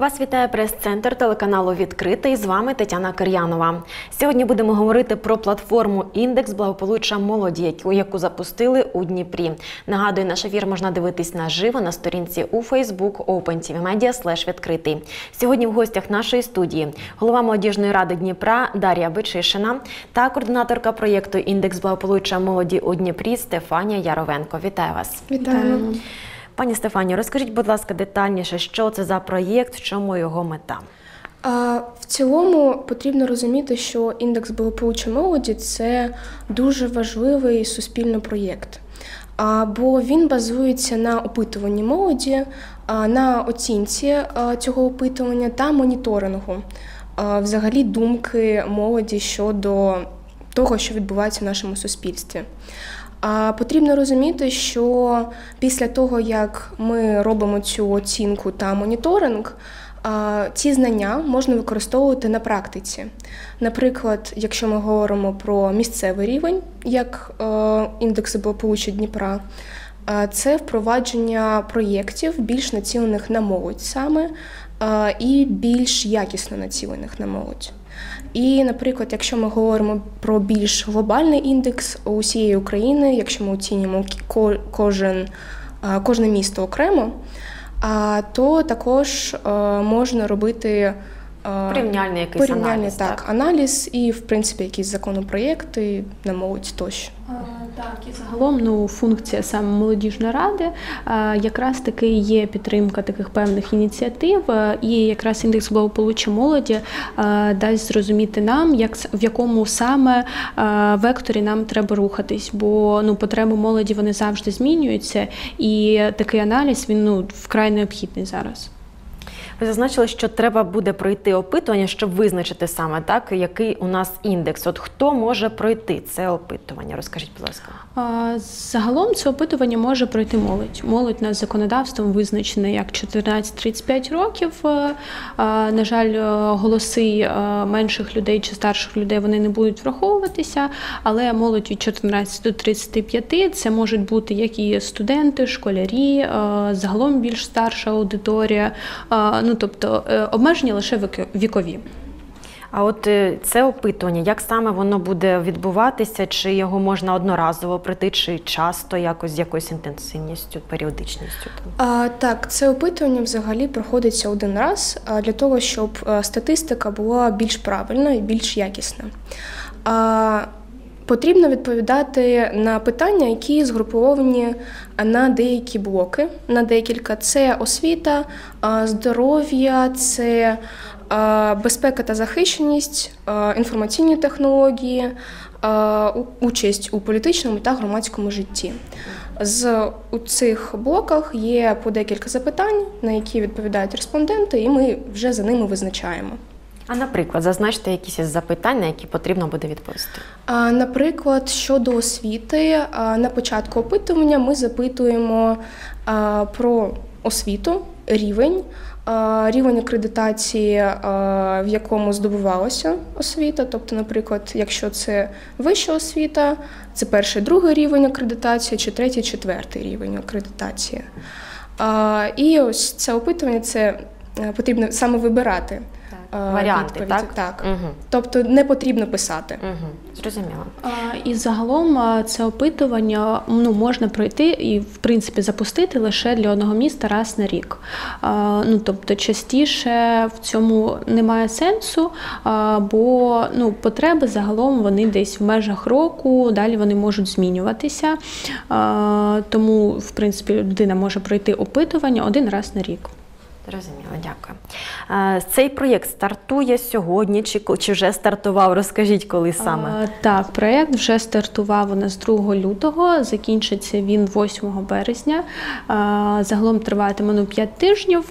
Вас вітає прес-центр телеканалу «Відкритий». З вами Тетяна Кир'янова. Сьогодні будемо говорити про платформу «Індекс благополуччя молоді», яку запустили у Дніпрі. Нагадую, наш ефір можна дивитись наживо на сторінці у Facebook OpenTVMedia/відкритий. Сьогодні в гостях нашої студії голова молодіжної ради Дніпра Дар'я Бичишина та координаторка проєкту «Індекс благополуччя молоді у Дніпрі» Стефанія Яровенко. Вітаю вас. Вітаємо. Пані Стефанію, розкажіть, будь ласка, детальніше, що це за проєкт, в чому його мета? В цілому потрібно розуміти, що індекс благополуччя молоді – це дуже важливий суспільний проєкт, бо він базується на опитуванні молоді, на оцінці цього опитування та моніторингу взагалі думки молоді щодо того, що відбувається в нашому суспільстві. Потрібно розуміти, що після того, як ми робимо цю оцінку та моніторинг, ці знання можна використовувати на практиці. Наприклад, якщо ми говоримо про місцевий рівень, як індекс благополуччя Дніпра, це впровадження проєктів, більш націлених на молодь саме, і більш якісно націлених на молодь. І, наприклад, якщо ми говоримо про більш глобальний індекс усієї України, якщо ми оцінюємо кожне місто окремо, то також можна робити порівняльний якийсь аналіз, так, аналіз і, в принципі, якісь законопроєкти на молодь тощо. Так, і загалом функція саме молодіжної ради якраз таки є підтримка таких певних ініціатив, і якраз індекс благополуччя молоді дасть зрозуміти нам, в якому саме векторі нам треба рухатись, бо потреби молоді вони завжди змінюються, і такий аналіз він вкрай необхідний зараз. Ви зазначили, що треба буде пройти опитування, щоб визначити саме так, який у нас індекс. От хто може пройти це опитування? Розкажіть, будь ласка. Загалом це опитування може пройти молодь. Молодь у нас законодавством визначена як 14-35 років. На жаль, голоси менших людей чи старших людей вони не будуть враховуватися, але молодь від 14 до 35 це можуть бути як і студенти, школярі, загалом більш старша аудиторія. Тобто обмеження лише вікові. А от це опитування, як саме воно буде відбуватися? Чи його можна одноразово пройти, чи часто, якось з якоюсь інтенсивністю, періодичністю? Так, це опитування взагалі проходиться один раз для того, щоб статистика була більш правильна і більш якісна. Потрібно відповідати на питання, які згруповані на деякі блоки, на декілька. Це освіта, здоров'я, це безпека та захищеність, інформаційні технології, участь у політичному та громадському житті. У цих блоках є по декілька запитань, на які відповідають респонденти, і ми вже за ними визначаємо. А, наприклад, зазначте якісь із запитань, на які потрібно буде відповісти. Наприклад, щодо освіти, на початку опитування ми запитуємо про освіту, рівень акредитації, в якому здобувалася освіта. Тобто, наприклад, якщо це вища освіта, це перший, другий рівень акредитації, чи третій, четвертий рівень акредитації. І ось це опитування, це потрібно саме вибирати. Варіанти, так? Так. Угу. Тобто не потрібно писати. Угу. Зрозуміло. І загалом це опитування можна пройти і, в принципі, запустити лише для одного міста раз на рік. Тобто частіше в цьому немає сенсу, бо потреби загалом вони десь в межах року, далі вони можуть змінюватися. Тому, в принципі, людина може пройти опитування один раз на рік. Зрозуміло, дякую. Цей проєкт стартує сьогодні, чи вже стартував? Розкажіть, коли саме? Так, проєкт вже стартував у нас 2 лютого, закінчиться він 8 березня. Загалом триватиме 5 тижнів,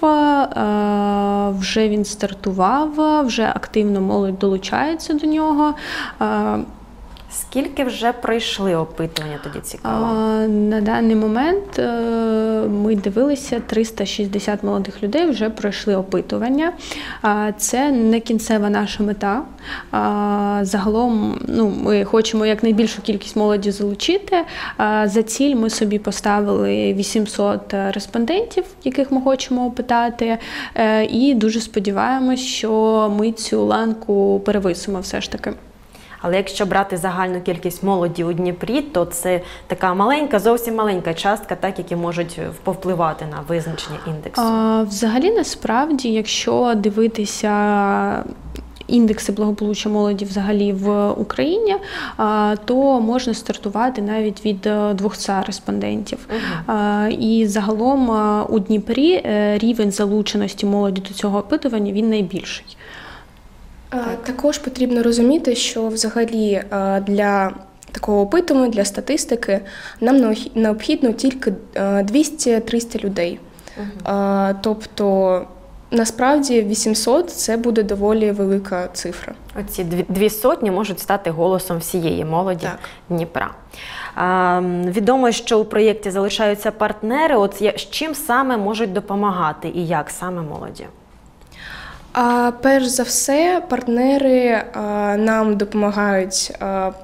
вже він стартував, вже активно молодь долучається до нього. Скільки вже пройшли опитування, тоді цікаво? На даний момент ми дивилися, 360 молодих людей вже пройшли опитування. Це не кінцева наша мета. Загалом ми хочемо якнайбільшу кількість молоді залучити. За ціль ми собі поставили 800 респондентів, яких ми хочемо опитати. І дуже сподіваємось, що ми цю ланку перевисимо все ж таки. Але якщо брати загальну кількість молоді у Дніпрі, то це така маленька, зовсім маленька частка, так, які можуть повпливати на визначення індексу. Взагалі, насправді, якщо дивитися індекси благополуччя молоді взагалі в Україні, то можна стартувати навіть від 200 респондентів. І загалом у Дніпрі рівень залученості молоді до цього опитування, він найбільший. Також потрібно розуміти, що взагалі для такого опитування, для статистики, нам необхідно тільки 200-300 людей. Тобто, насправді, 800 – це буде доволі велика цифра. Оці 200 можуть стати голосом всієї молоді Дніпра. Відомо, що у проєкті залишаються партнери. От з чим саме можуть допомагати і як саме молоді? Перш за все, партнери нам допомагають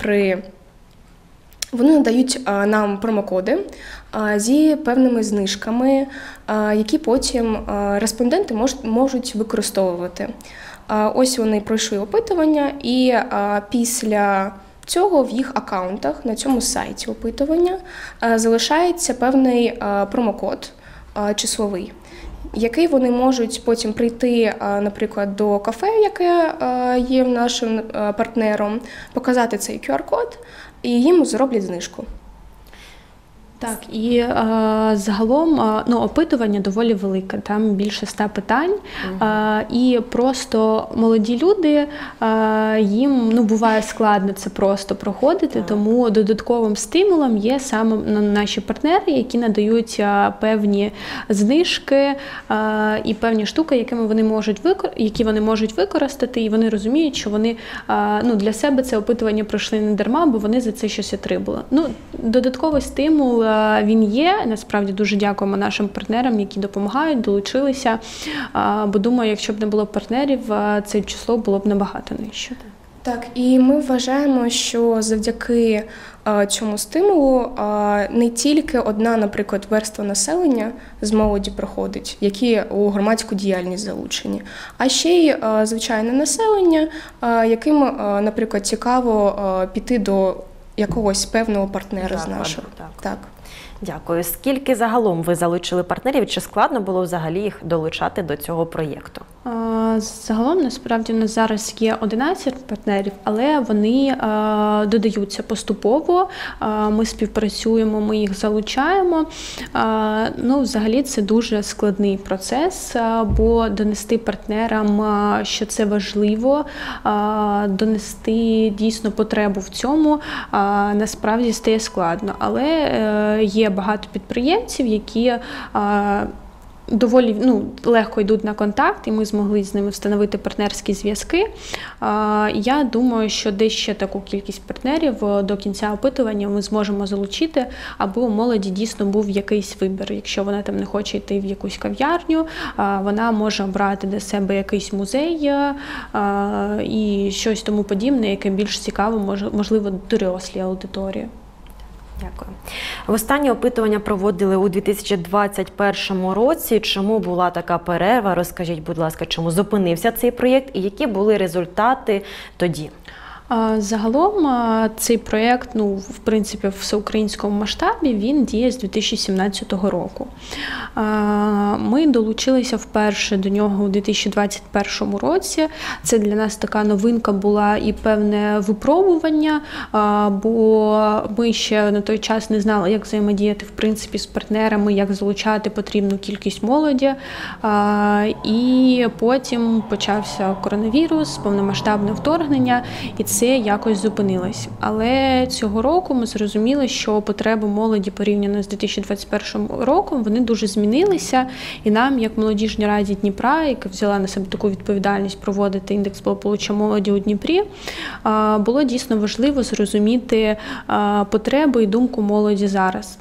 вони надають нам промокоди зі певними знижками, які потім респонденти можуть використовувати. Ось вони пройшли опитування, і після цього в їх аккаунтах на цьому сайті опитування залишається певний промокод числовий, який вони можуть потім прийти, наприклад, до кафе, яке є нашим партнером, показати цей QR-код, і їм зроблять знижку. Так, і загалом опитування доволі велике, там більше 100 питань, і просто молоді люди, їм буває складно це просто проходити, тому додатковим стимулом є саме наші партнери, які надають певні знижки і певні штуки, які вони можуть використати, і вони розуміють, що вони для себе це опитування пройшли не дарма, бо вони за це щось отримали. Додатковий стимул він є. Насправді дуже дякуємо нашим партнерам, які допомагають, долучилися. Бо думаю, якщо б не було партнерів, це число було б набагато нижче. Так, і ми вважаємо, що завдяки цьому стимулу не тільки одна, наприклад, верства населення з молоді проходить, які у громадську діяльність залучені, а ще й звичайне населення, яким, наприклад, цікаво піти до якогось певного партнера з нашого. Так. Дякую. Скільки загалом ви залучили партнерів? Чи складно було взагалі їх долучати до цього проєкту? Загалом, насправді, у нас зараз є 11 партнерів, але вони додаються поступово, ми співпрацюємо, ми їх залучаємо. Взагалі, це дуже складний процес, бо донести партнерам, що це важливо, донести дійсно потребу в цьому, насправді стає складно. Але є багато підприємців, які доволі легко йдуть на контакт, і ми змогли з ними встановити партнерські зв'язки. Я думаю, що десь ще таку кількість партнерів до кінця опитування ми зможемо залучити, аби у молоді дійсно був якийсь вибір. Якщо вона там не хоче йти в якусь кав'ярню, вона може обрати для себе якийсь музей і щось тому подібне, яке більш цікаво, можливо, дорослій аудиторії. Дякую. Останнє опитування проводили у 2021 році. Чому була така перерва? Розкажіть, будь ласка, чому зупинився цей проєкт і які були результати тоді? Загалом цей проєкт, в принципі, в всеукраїнському масштабі, він діє з 2017 року. Ми долучилися вперше до нього у 2021 році. Це для нас така новинка була і певне випробування, бо ми ще на той час не знали, як взаємодіяти, в принципі, з партнерами, як залучати потрібну кількість молоді. І потім почався коронавірус, повномасштабне вторгнення, і це все якось зупинилось. Але цього року ми зрозуміли, що потреби молоді порівняно з 2021 роком, вони дуже змінилися. І нам, як Молодіжній раді Дніпра, яка взяла на себе таку відповідальність проводити індекс благополуччя молоді у Дніпрі, було дійсно важливо зрозуміти потреби і думку молоді зараз.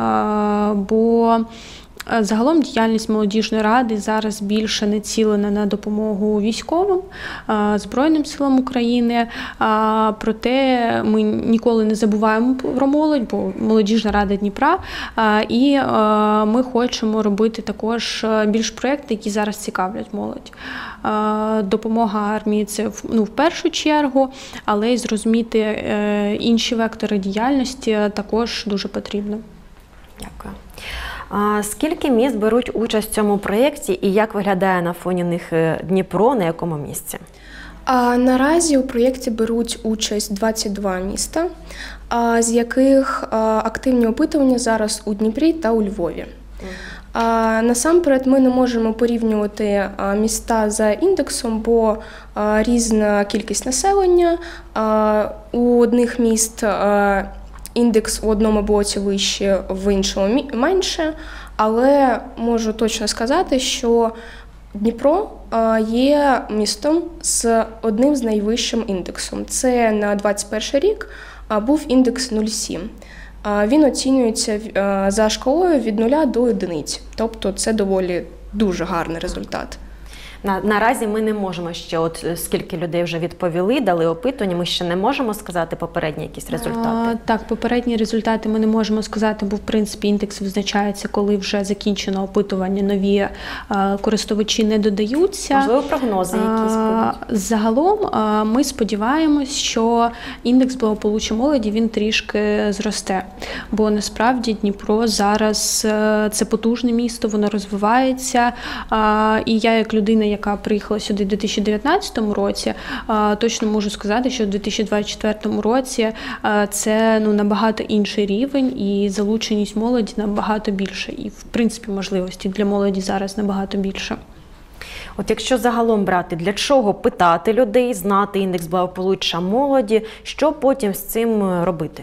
Бо загалом діяльність Молодіжної ради зараз більше націлена на допомогу військовим, Збройним силам України. Проте ми ніколи не забуваємо про молодь, бо Молодіжна рада Дніпра. І ми хочемо робити також більш проєкти, які зараз цікавлять молодь. Допомога армії – це в першу чергу, але й зрозуміти інші вектори діяльності також дуже потрібно. Дякую. Скільки міст беруть участь в цьому проєкті і як виглядає на фоні них Дніпро, на якому місці? Наразі у проєкті беруть участь 22 міста, з яких активні опитування зараз у Дніпрі та у Львові. Насамперед ми не можемо порівнювати міста за індексом, бо різна кількість населення. У одних міст індекс у одному блоці вище, в іншому менше, але можу точно сказати, що Дніпро є містом з одним з найвищим індексом. Це на 2021 рік був індекс 0,7. Він оцінюється за шкалою від 0 до 1, тобто це доволі дуже гарний результат. Наразі ми не можемо ще, скільки людей вже відповіли, дали опитування, ми ще не можемо сказати попередні якісь результати? Так, попередні результати ми не можемо сказати, бо в принципі індекс визначається, коли вже закінчено опитування, нові користувачі не додаються. Можливо, прогнози якісь будуть? Загалом ми сподіваємось, що індекс благополуччя молоді, він трішки зросте, бо насправді Дніпро зараз це потужне місто, воно розвивається, і я як людина, яка приїхала сюди в 2019 році, точно можу сказати, що в 2024 році це набагато інший рівень і залученість молоді набагато більше. І, в принципі, можливості для молоді зараз набагато більше. От якщо загалом брати, для чого питати людей, знати індекс благополуччя молоді, що потім з цим робити?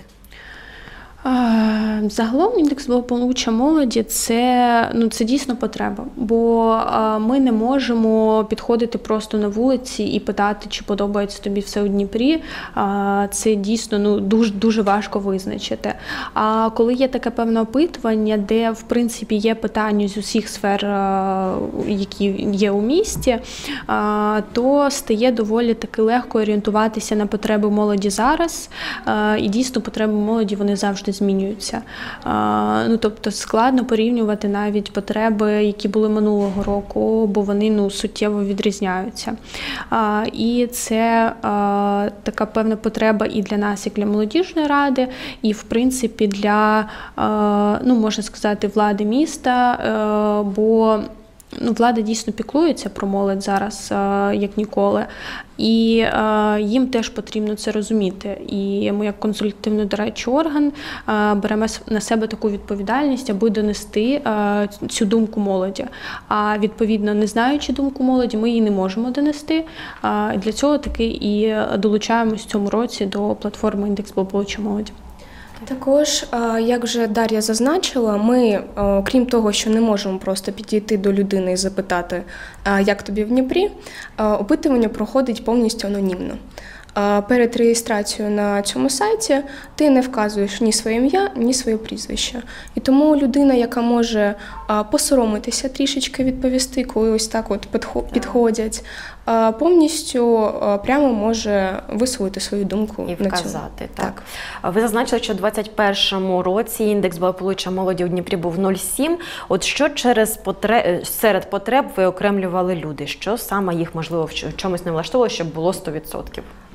Загалом індекс благополуччя молоді – це дійсно потреба, бо ми не можемо підходити просто на вулиці і питати, чи подобається тобі все у Дніпрі. Це дійсно дуже важко визначити. А коли є таке певне опитування, де в принципі є питання з усіх сфер, які є у місті, то стає доволі таки легко орієнтуватися на потреби молоді зараз. І дійсно потреби молоді, вони завжди змінюються. Тобто складно порівнювати навіть потреби, які були минулого року, бо вони суттєво відрізняються. І це така певна потреба і для нас, як для Молодіжної ради, і в принципі для, можна сказати, влади міста, бо влада дійсно піклується про молодь зараз, як ніколи, і їм теж потрібно це розуміти. І ми, як консультативно-дорадчий орган, беремо на себе таку відповідальність, аби донести цю думку молоді. А відповідно, не знаючи думку молоді, ми її не можемо донести. Для цього таки і долучаємось в цьому році до платформи «Індекс благополуччя молоді». Також, як вже Дар'я зазначила, ми, крім того, що не можемо просто підійти до людини і запитати, як тобі в Дніпрі, опитування проходить повністю анонімно. Перед реєстрацією на цьому сайті ти не вказуєш ні своє ім'я, ні своє прізвище. І тому людина, яка може посоромитися трішечки відповісти, коли ось так от підходять, повністю прямо може висловити свою думку і вказати. Так. Ви зазначили, що у 2021 році індекс благополуччя молоді у Дніпрі був 0,7. От що серед потреб виокремлювали люди? Що саме їх, можливо, в чомусь не влаштовувало, щоб було 100%?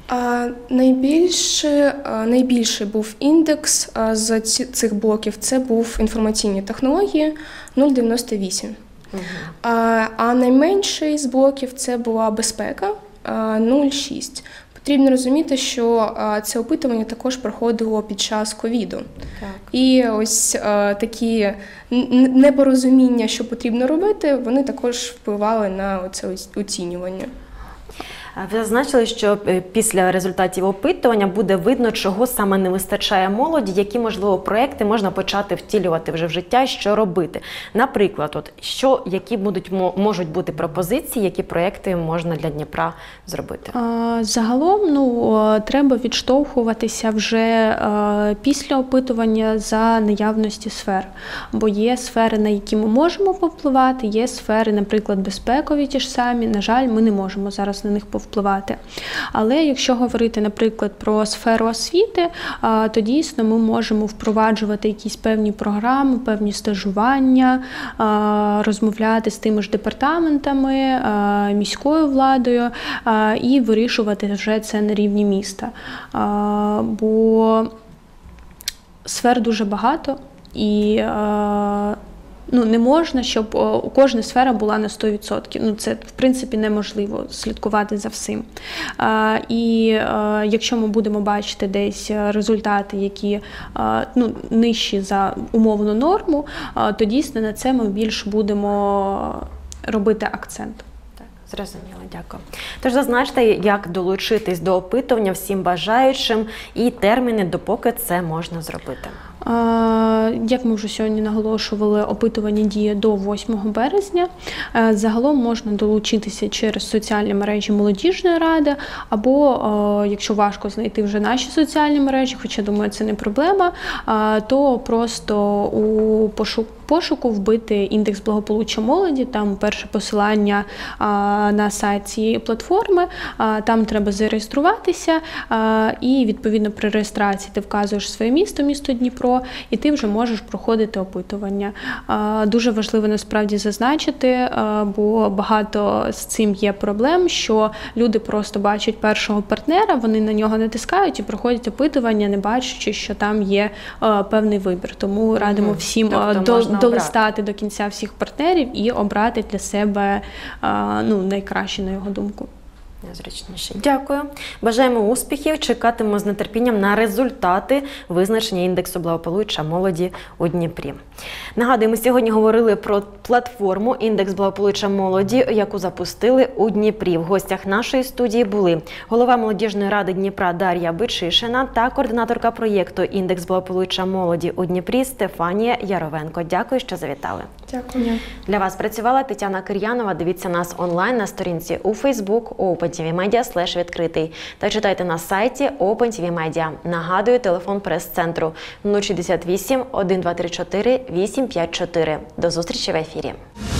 Найбільший був індекс з цих блоків, це був інформаційні технології 0,98. А найменший з блоків це була безпека 0,6. Потрібно розуміти, що це опитування також проходило під час ковіду. І ось такі непорозуміння, що потрібно робити, вони також впливали на це оцінювання. Ви зазначили, що після результатів опитування буде видно, чого саме не вистачає молоді, які, можливо, проекти можна почати втілювати вже в життя, що робити. Наприклад, які можуть бути пропозиції, які проекти можна для Дніпра зробити? Загалом, треба відштовхуватися вже після опитування за наявності сфер. Бо є сфери, на які ми можемо повпливати, є сфери, наприклад, безпекові ті ж самі. На жаль, ми не можемо зараз на них повпливати. Але якщо говорити, наприклад, про сферу освіти, то дійсно ми можемо впроваджувати якісь певні програми, певні стажування, розмовляти з тими ж департаментами, міською владою і вирішувати вже це на рівні міста. Бо сфер дуже багато і не можна, щоб кожна сфера була на 100%. Це, в принципі, неможливо слідкувати за всім. І якщо ми будемо бачити десь результати, які нижчі за умовну норму, то дійсно на це ми більш будемо робити акцент. Зрозуміло, дякую. Тож зазначте, як долучитись до опитування всім бажаючим і терміни, допоки це можна зробити. Як ми вже сьогодні наголошували, опитування діє до 8 березня. Загалом можна долучитися через соціальні мережі Молодіжної ради, або, якщо важко знайти вже наші соціальні мережі, хоча, думаю, це не проблема, то просто у пошуку вбити індекс благополуччя молоді, там перше посилання на сайт цієї платформи, там треба зареєструватися, і відповідно при реєстрації ти вказуєш своє місто Дніпро, і ти вже можеш проходити опитування. Дуже важливо насправді зазначити, бо багато з цим є проблем, що люди просто бачать першого партнера, вони на нього натискають і проходять опитування, не бачачи, що там є певний вибір. Тому радимо всім долистати до кінця всіх партнерів і обрати для себе найкраще, на його думку. Найзручніше. Дякую. Бажаємо успіхів. Чекатимемо з нетерпінням на результати визначення індексу благополуччя молоді у Дніпрі. Нагадую, ми сьогодні говорили про платформу «Індекс благополуччя молоді», яку запустили у Дніпрі. В гостях нашої студії були голова Молодіжної ради Дніпра Дар'я Бичишина та координаторка проєкту «Індекс благополуччя молоді у Дніпрі» Стефанія Яровенко. Дякую, що завітали. Дякую. Для вас працювала Тетяна Кир'янова. Дивіться нас онлайн на сторінці у Facebook OpenTVMedia/відкритий та читайте на сайті OpenTVMedia. Нагадую, телефон прес-центру 068 1234 854. До зустрічі в ефірі.